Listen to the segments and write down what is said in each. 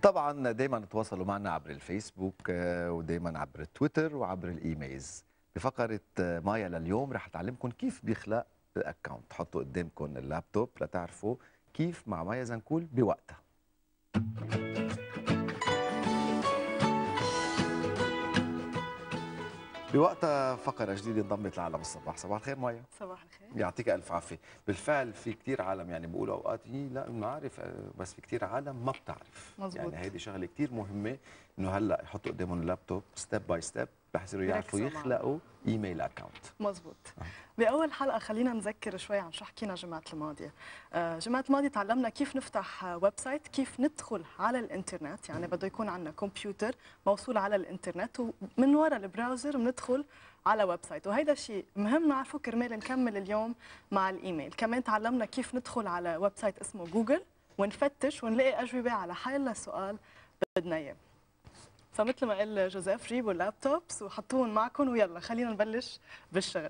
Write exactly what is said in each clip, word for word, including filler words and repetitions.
طبعا دايما تواصلوا معنا عبر الفيسبوك ودايما عبر التويتر وعبر الايميلز. بفقره مايا لليوم رح تعلمكم كيف بيخلق الاكونت. تحطوا قدامكم اللابتوب لتعرفوا كيف مع مايا زنكول بوقتها. بوقتها فقرة جديدة انضمت لعالم الصباح. صباح الخير مايا. صباح الخير. يعطيك ألف عافية. بالفعل في كثير عالم يعني بيقولوا أوقات هي لا بنعرف، بس في كثير عالم ما بتعرف. مزبوط. يعني هيدي شغلة كثير مهمة إنه هلا يحطوا قدامهم اللابتوب ستيب باي ستيب رح يصيروا يعرفوا يخلقوا ايميل اكونت. مزبوط. أه. باول حلقه خلينا نذكر شوي عن شو حكينا الجمعه الماضيه. آه جمعه الماضيه تعلمنا كيف نفتح ويب سايت، كيف ندخل على الانترنت، يعني بده يكون عندنا كمبيوتر موصول على الانترنت ومن وراء البراوزر بندخل على ويب سايت، وهيدا شيء مهم نعرفه كرمال نكمل اليوم مع الايميل. كمان تعلمنا كيف ندخل على ويب سايت اسمه جوجل ونفتش ونلاقي اجوبه على حيلا سؤال بدنا اياه. فمثل ما قال جوزيف جيبوا اللابتوبس وحطوهم معكم ويلا خلينا نبلش بالشغل.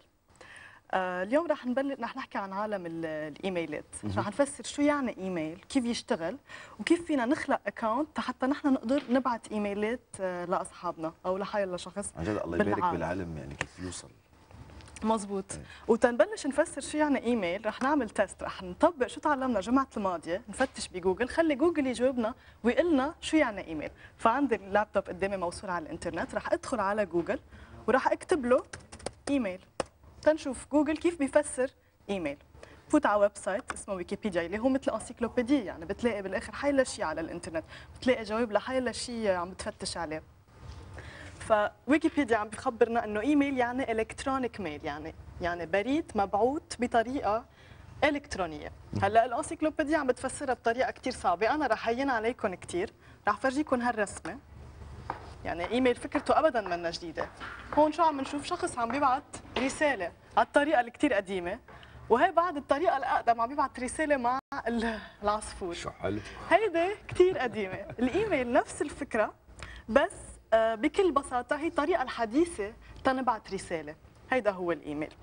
آه اليوم رح نبلش رح نحكي عن عالم الايميلات، رح نفسر شو يعني ايميل، كيف يشتغل، وكيف فينا نخلق اكونت حتى نحن نقدر نبعث ايميلات آه لاصحابنا او لحيلا شخص. عن جد الله يبارك بالعلم يعني كيف يوصل. مزبوط. وتنبلش نفسر شو يعني ايميل رح نعمل تيست، رح نطبق شو تعلمنا الجمعه الماضيه، نفتش بجوجل، خلي جوجل يجاوبنا ويقول لنا شو يعني ايميل. فعندي اللابتوب قدامي موصول على الانترنت، رح ادخل على جوجل وراح اكتب له ايميل تنشوف جوجل كيف بيفسر ايميل. فوت على ويب سايت اسمه ويكيبيديا اللي هو مثل انسيكلوبيديا، يعني بتلاقي بالاخر حيلا شيء على الانترنت، بتلاقي جواب لحيلا شيء عم بتفتش عليه. فويكيبيديا عم بخبرنا انه ايميل يعني الكترونيك ميل، يعني يعني بريد مبعوث بطريقه الكترونيه. هلا الانسيكلوبيديا عم بتفسرها بطريقه كثير صعبه، انا رح هين عليكم كثير، رح فرجيكم هالرسمه. يعني ايميل فكرته ابدا منا جديده. هون شو عم نشوف؟ شخص عم بيبعث رساله على الطريقه الكثير قديمه، وهي بعد الطريقه الاقدم عم بيبعث رساله مع العصفور. شو حلو. هيدي كثير قديمه. الايميل نفس الفكره، بس بكل بساطه هي الطريقه الحديثه تنبعث رساله. هيدا هو الايميل.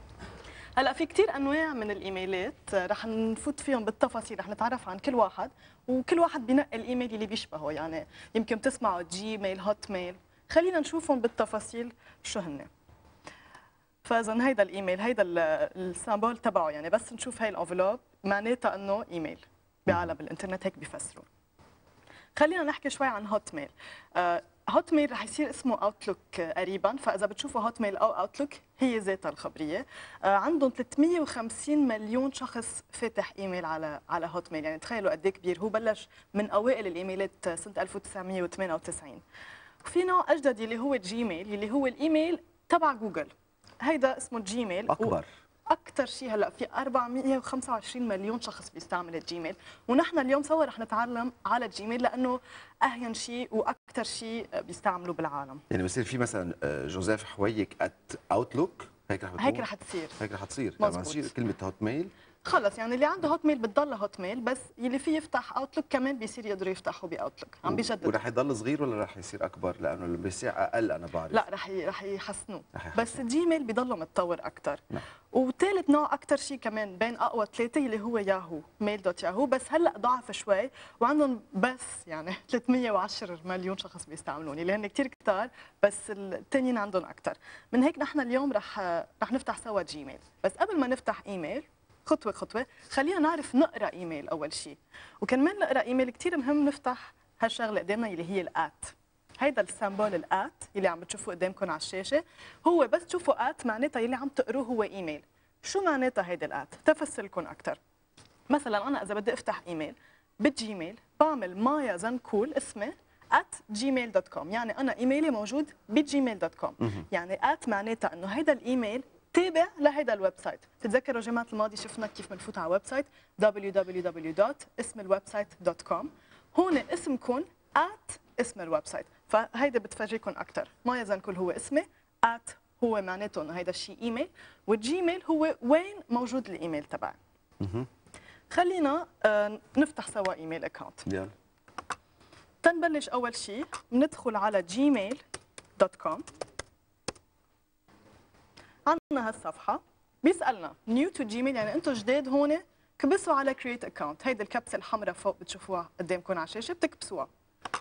هلا في كثير انواع من الايميلات رح نفوت فيهم بالتفاصيل، رح نتعرف عن كل واحد، وكل واحد بينقي الايميل اللي بيشبهه، يعني يمكن تسمعوا جيميل، هوت ميل، خلينا نشوفهم بالتفاصيل شو هن. فاذا هيدا الايميل، هيدا السامبل تبعه، يعني بس نشوف هاي الانفلوب معناتها انه ايميل بعالم الانترنت، هيك بيفسروا. خلينا نحكي شوي عن هوت ميل. آه هوت ميل رح يصير اسمه اوتلوك قريبا، فاذا بتشوفوا هوت ميل او اوتلوك هي ذاتها الخبريه. آه عندهم ثلاثمية وخمسين مليون شخص فاتح ايميل على على هوت ميل، يعني تخيلوا قد ايه كبير. هو بلش من اوائل الايميلات سنه ألف وتسعمية وثمانية وتسعين. وفي نوع اجدد اللي هو جيميل، اللي هو الايميل تبع جوجل، هيدا اسمه جيميل. اكبر اكثر شيء هلا في أربعمية وخمسة وعشرين مليون شخص بيستعمل الجيميل، ونحن اليوم سوا رح نتعلم على الجيميل لانه اهين شيء واكثر شيء بيستعملوا بالعالم. يعني بصير في مثلا جوزيف حويك ات اوتلوك، هيك رح هيك رح تصير هيك رح تصير لما تصير كلمه هوت ميل خلص، يعني اللي عنده هوت ميل بتضل هوت ميل، بس اللي فيه يفتح اوتلوك كمان بيصير يقدروا يفتحوا باوتلوك، عم بيجددوا. ورح يضل صغير ولا رح يصير اكبر؟ لانه اللي بيصير اقل انا بعرف. لا رح ي... رح يحسنوه، بس الجيميل بيضلوا متطور اكثر. نعم. وثالث نوع اكثر شيء كمان بين اقوى ثلاثه اللي هو ياهو، ميل دوت ياهو، بس هلا ضعف شوي وعندهم بس يعني ثلاثمية وعشرة مليون شخص بيستعملون، اللي هن كثير كثار، بس الثانيين عندهم اكثر. من هيك نحن اليوم رح رح نفتح سوا جيميل، بس قبل ما نفتح ايميل خطوه خطوه خلينا نعرف نقرا ايميل اول شيء. وكمان نقرا ايميل كثير مهم نفتح هالشغله قدامنا اللي هي الات. هيدا السامبول الات اللي عم بتشوفوه قدامكم على الشاشه، هو بس تشوفوا ات معناتها اللي عم تقروه هو ايميل. شو معناتها هيدا الات؟ تفسر لكم اكثر. مثلا انا اذا بدي افتح ايميل بالجيميل بعمل مايا زنكول اسمي ات جيميل دوت كوم، يعني انا ايميلي موجود بجيميل دوت كوم، يعني ات معناتها انه هيدا الايميل تابع لهيدا الويب سايت. تتذكروا جماعه الماضي شفنا كيف بنفوت على ويب سايت دبليو دبليو دبليو دوت اسم الويب سايت دوت كوم، هون اسمكم ات اسم الويب سايت، فهيدا بتفرجيكم اكثر. مايا زنكول هو اسمي، ات هو معناته انه هيدا الشيء ايميل، والجيميل هو وين موجود الايميل تبعي. خلينا آه نفتح سوا ايميل اكونت. يلا تنبلش اول شيء بندخل على جيميل دوت كوم. عندنا هالصفحه بيسالنا نيو تو جيميل، يعني انتم جداد هون، كبسوا على كرييت اكونت. هيدي الكبسه الحمراء فوق بتشوفوها قدامكم على الشاشه، بتكبسوها.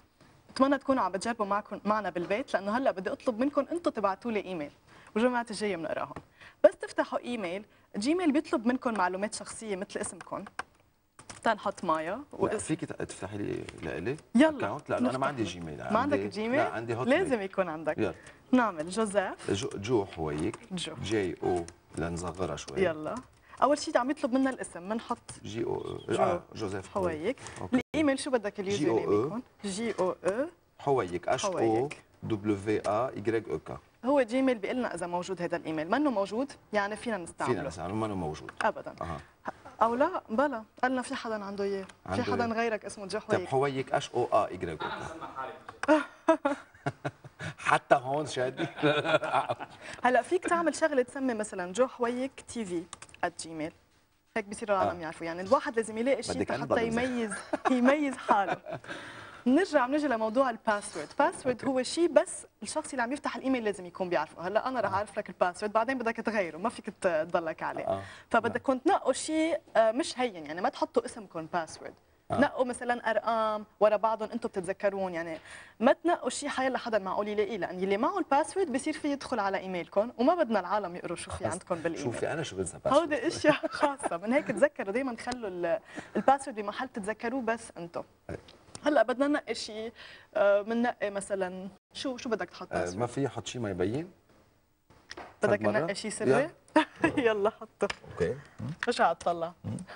بتمنى تكونوا عم بتجربوا معكم معنا بالبيت، لانه هلا بدي اطلب منكم انتم تبعتوا لي ايميل وجماعه الجايه بنقراهم. بس تفتحوا ايميل، جيميل بيطلب منكم معلومات شخصيه مثل اسمكم، تنحط مايا لا فيك تفتحي لي لإلي يلا اكونت، لانه انا ما عندي جيميل. ما عندك جيميل؟ لا عندي هوت لازم ميل. يكون عندك. يلا نعمل جوزيف جو, جو حويك. جو جي او لنصغرها شوي. يلا اول شيء عم يطلب منا الاسم، بنحط جي او جو آه جوزيف حويك. أوكي. الايميل شو بدك اليوزر نيم يكون؟ جي او او حويك اش او دبليو ا واي او كا. هو جيميل بيقول لنا اذا موجود هذا الايميل، منه موجود يعني فينا نستعمله. فينا نستعمله، منه موجود ابدا. أه. او لا بلا قالنا في حدا عنده اياه، في حدا غيرك اسمه جو حويك. طيب حويك اش او ا واي او كا. حتى هون شادي. هلا فيك تعمل شغله تسمي مثلا جو حويك تي في @جيميل، هيك بصيروا العالم يعرفوا. يعني الواحد لازم يلاقي شيء حتى يميز يميز حاله. بنرجع بنجي لموضوع الباسورد. الباسورد هو شيء بس الشخص اللي عم يفتح الايميل لازم يكون بيعرفه. هلا انا رح اعرف لك الباسورد، بعدين بدك تغيره، ما فيك تضلك عليه. فبدكم تنقوا شيء مش هين، يعني ما تحطوا اسمكم باسورد. آه. نقوا مثلا ارقام ورا بعضهم انتم بتتذكرون، يعني ما تنقوا شيء حيلا حدا معقول يلاقيه، لان اللي معه الباسورد بصير في يدخل على ايميلكم وما بدنا العالم يقروا شو في عندكم بالايميل. شوفي انا شو بنسى باسورد. هودي اشياء خاصه، من هيك تذكروا دائما خلوا الباسورد بمحل تتذكروه بس انتم. هلا بدنا ننقي شيء، بننقي مثلا شو شو بدك تحط باسورد؟ ما في احط شيء ما يبين؟ بدك ننقي شيء سري؟ يلا حطه. اوكي. مش عم تطلع.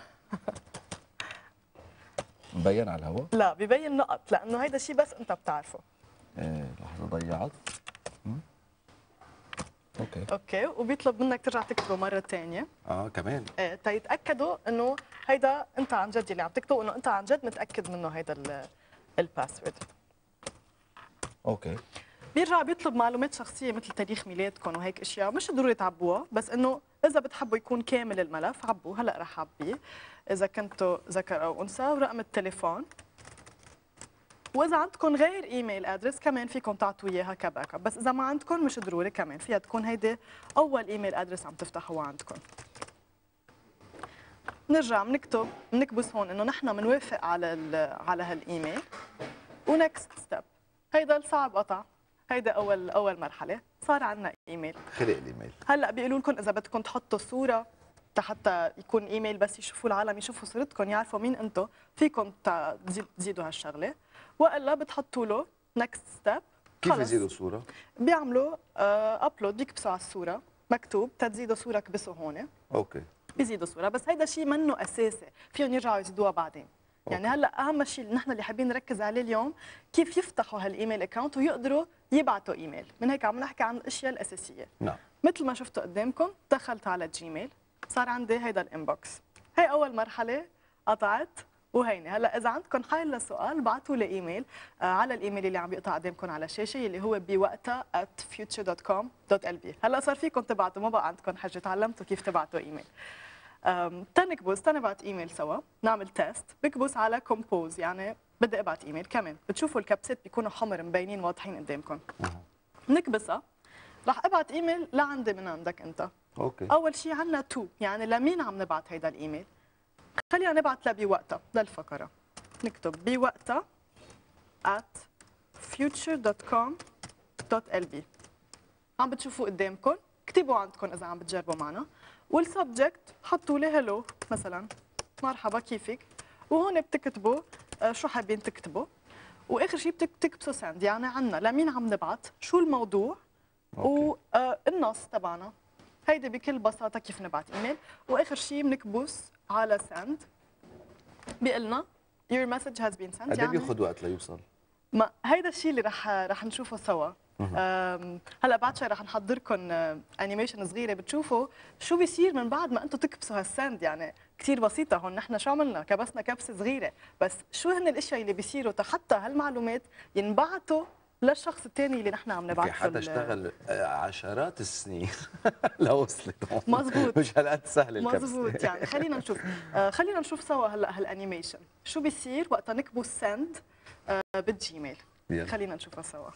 مبين على الهواء؟ لا ببين نقط، لانه هيدا الشيء بس انت بتعرفه. ايه لحظه ضيعت. اوكي اوكي، وبيطلب منك ترجع تكتبه مره ثانيه. اه كمان؟ ايه تيتاكدوا انه هيدا انت عن جد اللي عم تكتبه، انه انت عن جد متاكد منه هيدا الباسورد. اوكي. بيرجع بيطلب معلومات شخصيه مثل تاريخ ميلادكم وهيك اشياء، مش ضروري تعبوها، بس انه اذا بتحبوا يكون كامل الملف عبوه. هلا رح اعبيه اذا كنتوا ذكر او انثى، ورقم التليفون، واذا عندكم غير ايميل ادرس كمان فيكم تعطوا اياها كباك اب، بس اذا ما عندكم مش ضروري، كمان فيها تكون هيدي اول ايميل ادرس عم تفتحوها عندكم. بنرجع بنكتب بنكبس هون انه نحن بنوافق على على هالايميل، ونكست ستيب. هيدا الصعب قطع، هيدا اول اول مرحله، صار عندنا ايميل. خلق الايميل. هلا بيقولوا لكم اذا بدكم تحطوا صوره حتى يكون ايميل بس يشوفوا العالم يشوفوا صورتكم يعرفوا مين انتم، فيكم تزيدوا هالشغله، والا بتحطوا له نكست ستيب. كيف يزيدوا صوره؟ بيعملوا ابلود، بيكبسوا على الصوره مكتوب تزيدوا صوره، كبسوا هون. اوكي. بيزيدوا صوره، بس هيدا شيء منه اساسي، فيهم يرجعوا يزيدوها بعدين. يعني هلا اهم شيء اللي نحن اللي حابين نركز عليه اليوم كيف يفتحوا هالايميل اكونت ويقدروا يبعثوا ايميل، من هيك عم نحكي عن الاشياء الاساسيه. نعم. مثل ما شفتوا قدامكم، دخلت على جيميل، صار عندي هيدا الانبوكس. هي اول مرحله قطعت وهينه. هلا اذا عندكم حال لسؤال بعثوا لي ايميل آه على الايميل اللي عم بيقطع قدامكم على الشاشه، اللي هو بوقتها at future dot com dot l b. هلا صار فيكم تبعتوا، ما بقى عندكم حاجه، تعلمتوا كيف تبعتوا ايميل. تنكبس تنبعت ايميل سوا، نعمل تيست. بكبس على كومبوز، يعني بدي ابعت ايميل كمان، بتشوفوا الكبسات بيكونوا حمر مبينين واضحين قدامكم. نكبسها، رح ابعت ايميل لعندي من عندك انت. اوكي. اول شيء عندنا تو، يعني لمين عم نبعت هيدا الايميل؟ خلينا نبعت لبوقتها للفقره. نكتب بوقتها at future dot com dot l b. عم بتشوفوا قدامكم، اكتبوا عندكم اذا عم بتجربوا معنا، والسبجكت حطوا لي هلو مثلا، مرحبا كيفك، وهون بتكتبوا شو حابين تكتبوا، واخر شيء بتكتبوا سند، يعني عنا لمين عم نبعت، شو الموضوع، والنص تبعنا. هيدي بكل بساطه كيف نبعت ايميل، واخر شيء بنكبس على سند، بيقلنا your message has been sent. قد ايه بياخذ وقت ليوصل؟ ما هيدا الشيء اللي رح رح نشوفه سوا. هلا بعد شوي رح نحضركم انيميشن صغيره بتشوفوا شو بيصير من بعد ما انتم تكبسوا هالسند. يعني كثير بسيطه هون، نحن شو عملنا؟ كبسنا كبسه صغيره، بس شو هن الاشياء اللي بيصيروا حتى هالمعلومات ينبعثوا للشخص الثاني اللي نحن عم نبعث له. حتى اشتغل عشرات السنين لوصلت هون. مزبوط، مش هالقد سهل الكبسه. مزبوط. يعني خلينا نشوف آه خلينا نشوف سوا هلا هالانيميشن شو بيصير وقت نكبس سند آه بالجيميل. يلا. خلينا نشوفها سوا.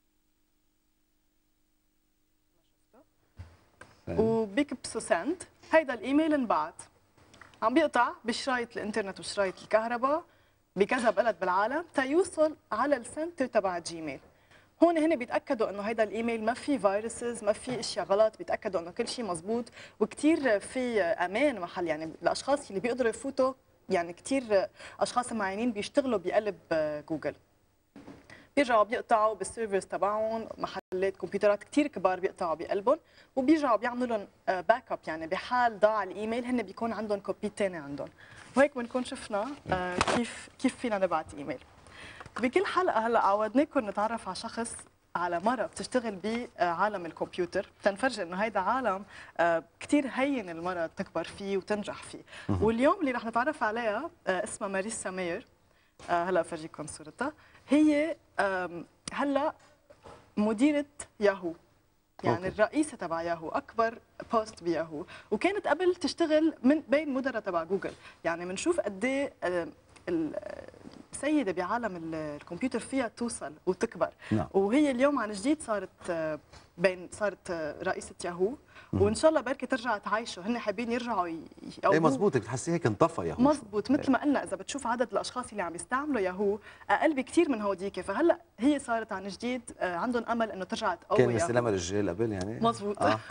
وبيكبسوا سند، هيدا الايميل انبعت عم بيقطع بشرايط الانترنت وشرايط الكهرباء بكذا بلد بالعالم تيوصل على السنتر تبع جيميل. هون هن بيتاكدوا انه هيدا الايميل ما في فيروسز، ما في اشياء غلط، بيتاكدوا انه كل شيء مزبوط، وكثير في امان محل، يعني الاشخاص اللي بيقدروا يفوتوا، يعني كثير اشخاص معينين بيشتغلوا بقلب جوجل بيرجعوا بيقطعوا بالسيرفرز تبعهم، محلات كمبيوترات كثير كبار بيقطعوا بقلبهم، وبيرجعوا بيعملوا لهم باك اب، يعني بحال ضاع الايميل هن بيكون عندهم كوبي ثاني عندهم. وهيك بنكون شفنا كيف كيف فينا نبعت ايميل. بكل حلقه هلا عودناكم نتعرف على شخص، على مرة بتشتغل بعالم الكمبيوتر، تنفرجي انه هيدا عالم كثير هين المرأة تكبر فيه وتنجح فيه. واليوم اللي رح نتعرف عليها اسمها ماريسا ماير، هلا فرجيكم صورتها. هي هلا مديرة ياهو، يعني أوكي. الرئيسة تبع ياهو، أكبر بوست بياهو، وكانت قبل تشتغل من بين مدراء تبع جوجل. يعني بنشوف قد ايه السيدة بعالم الكمبيوتر فيها توصل وتكبر. نعم. وهي اليوم عن جديد صارت بين صارت رئيسة ياهو، وان شاء الله بركي ترجع تعيشوا، هن حابين يرجعوا ايه مزبوط، بتحسي هيك انطفى ياهو. مزبوط، مثل ما قلنا اذا بتشوف عدد الاشخاص اللي عم يستعملوا ياهو اقل بكثير من هوديك، فهلا هي صارت عن جديد عندهم امل انه ترجع تقوي كان ياهو. كان مستلمها رجال قبل يعني. مزبوط. آه.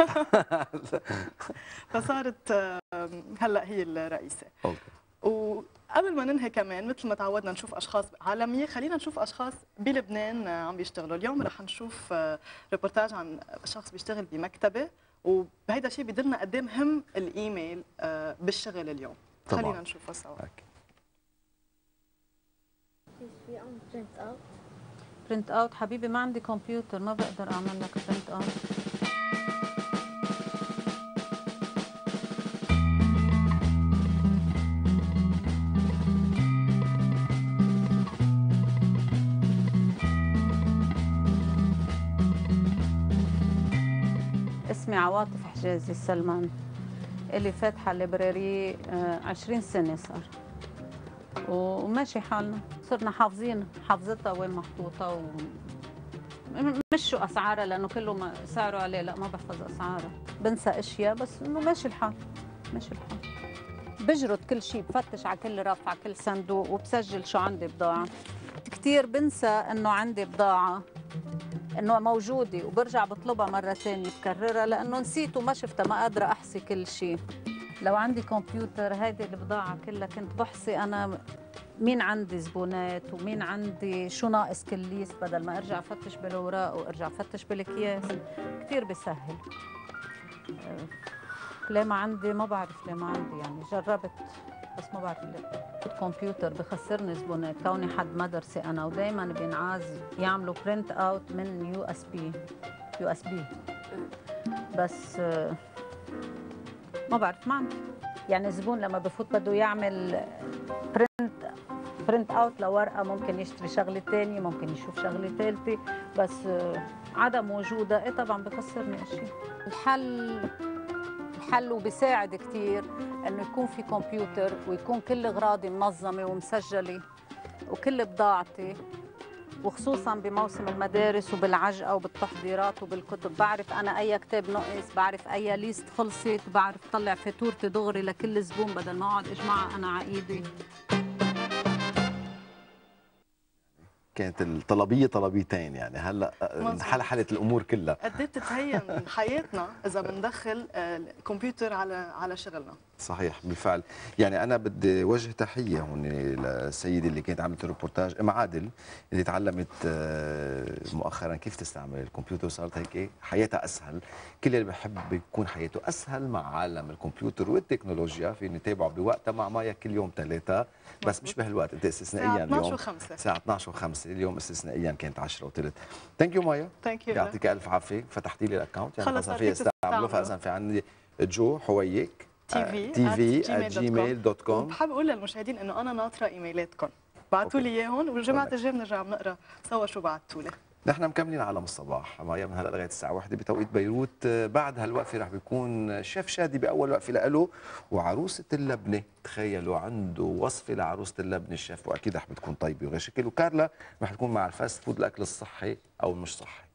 فصارت هلا هي الرئيسة. اوكي. وقبل ما ننهي كمان مثل ما تعودنا نشوف اشخاص عالميه، خلينا نشوف اشخاص بلبنان عم بيشتغلوا. اليوم رح نشوف ريبورتاج عن شخص بيشتغل بمكتبه، وهيدا الشيء بيدلنا قد ايه مهم الايميل بالشغل اليوم. طبعا. خلينا نشوفه سوا. برنت اوت حبيبي، ما عندي كمبيوتر، ما بقدر اعمل لك برنت اوت. اسمي عواطف حجازي سلمان، اللي فاتحة ليبراري عشرين سنة صار، وماشي حالنا، صرنا حافظين حافظتها وين محطوطة، و مش شو أسعارها لأنه كله ما سعره عليه، لا ما بحفظ أسعارها، بنسى أشياء بس إنه ماشي الحال، ماشي الحال. بجرد كل شيء، بفتش على كل رف، على كل صندوق، وبسجل شو عندي بضاعة. كثير بنسى إنه عندي بضاعة، انه موجوده، وبرجع بطلبها مره ثانيه بكررها لانه نسيت وما شفتها، ما قادره احصي كل شيء. لو عندي كمبيوتر هيدي البضاعه كلها كنت بحصي انا مين عندي زبونات ومين عندي شو ناقص كل ليست، بدل ما ارجع افتش بالاوراق وارجع افتش بالاكياس. كثير بيسهل. ليه ما عندي؟ ما بعرف ليه ما عندي، يعني جربت بس ما بعرف ليه. الكمبيوتر بخسرني زبونات كوني حد مدرسه انا، ودائما بينعاز يعملوا برنت اوت من يو اس بي يو اس بي بس ما بعرف ما عندي. يعني الزبون لما بفوت بده يعمل برنت برنت اوت لورقه، ممكن يشتري شغله ثانيه، ممكن يشوف شغله ثالثه، بس عدم وجودها ايه طبعا بخسرني اشياء. الحل الحل وبيساعد كثير انه يكون في كمبيوتر ويكون كل اغراضي منظمه ومسجله وكل بضاعتي، وخصوصا بموسم المدارس وبالعجقه وبالتحضيرات وبالكتب، بعرف انا اي كتاب نقص، بعرف اي ليست خلصت، بعرف طلع فاتورتي دغري لكل زبون بدل ما اقعد اجمعها انا على ايدي. كانت الطلبيه طلبيتين، يعني هلا انحل حلت الامور كلها. قد ايه بتتهين حياتنا اذا بندخل الكمبيوتر على على شغلنا. صحيح بالفعل. يعني انا بدي وجه تحيه هون للسيده اللي كانت عملت الريبورتاج، ام عادل، اللي تعلمت مؤخرا كيف تستعمل الكمبيوتر وصارت هيك حياتها اسهل. كل اللي بحب يكون حياته اسهل مع عالم الكمبيوتر والتكنولوجيا في نتابعه بوقتها مع مايا كل يوم ثلاثة، بس مش بهالوقت، انت استثنائيا اليوم الساعه اثنعش وخمسة، اليوم استثنائيا كانت عشرة وثلث. ثانك يو مايا، ثانك يو، يعطيك الف عافيه، فتحتي لي الاكونت يعني خلص فيها استعمله. فاذا في عندي جو حويك تي في تي في جيميل دوت كوم. وبحب اقول للمشاهدين انه انا ناطره ايميلاتكم، بعتوا لي اياهم والجمعه الجايه بنرجع بنقرا سوا شو بعتوا لي. نحن مكملين عالم الصباح مايا من هلا لغايه الساعه واحدة بتوقيت بيروت. بعد هالوقفه رح بيكون شيف شادي باول وقفه له، وعروسه اللبنه، تخيلوا عنده وصفه لعروسه اللبنه الشيف، واكيد رح بتكون طيبه وغير شكل. وكارلا رح تكون مع الفاست فود، الاكل الصحي او مش صحي.